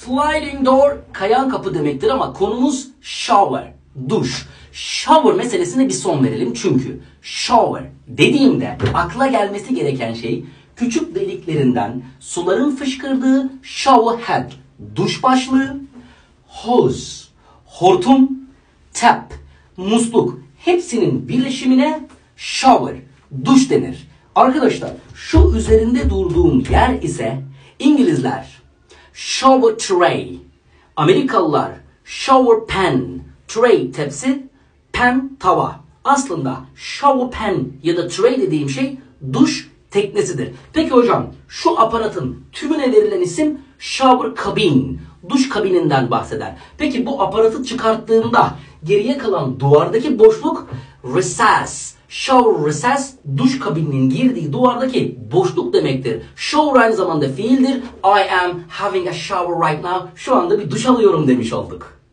Sliding door kayan kapı demektir ama konumuz shower, duş. Shower meselesine bir son verelim çünkü shower dediğimde akla gelmesi gereken şey küçük deliklerinden suların fışkırdığı shower head, duş başlığı, hose, hortum, tap, musluk hepsinin birleşimine shower, duş denir. Arkadaşlar şu üzerinde durduğum yer ise İngilizler shower tray, Amerikalılar shower pan, tray tepsi, pan tava. Aslında shower pan ya da tray dediğim şey duş teknesidir. Peki hocam şu aparatın tümüne verilen isim shower cabin, duş kabininden bahseder. Peki bu aparatı çıkarttığımda geriye kalan duvardaki boşluk recess. Shower recess, duş kabininin girdiği duvardaki boşluk demektir. Shower aynı zamanda fiildir. I am having a shower right now. Şu anda bir duş alıyorum demiş olduk.